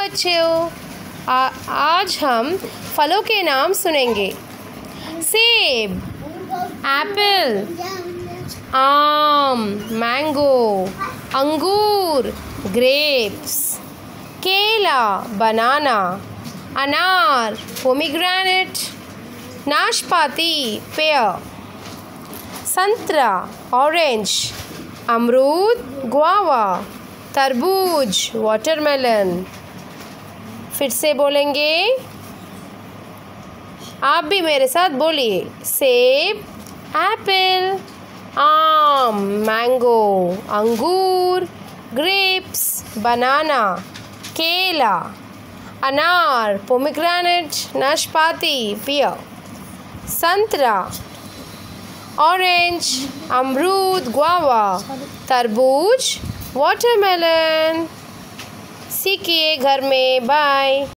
बच्चों, आज हम फलों के नाम सुनेंगे। सेब, एप्पल, आम, मैंगो, अंगूर, ग्रेप्स, केला, बनाना, अनार, पोमीग्रेनेट, नाशपाती, पेयर, संतरा, ऑरेंज, अमरूद, गुआवा, तरबूज, वाटरमेलन। फिर से बोलेंगे, आप भी मेरे साथ बोलिए। सेब, एप्पल, आम, मैंगो, अंगूर, ग्रेप्स, बनाना, केला, अनार, पोमीग्रेनेट, नाशपाती, पियर, संतरा, ऑरेंज, अमरूद, गुआवा, तरबूज, वाटरमेलन। सीखिए घर में। बाय।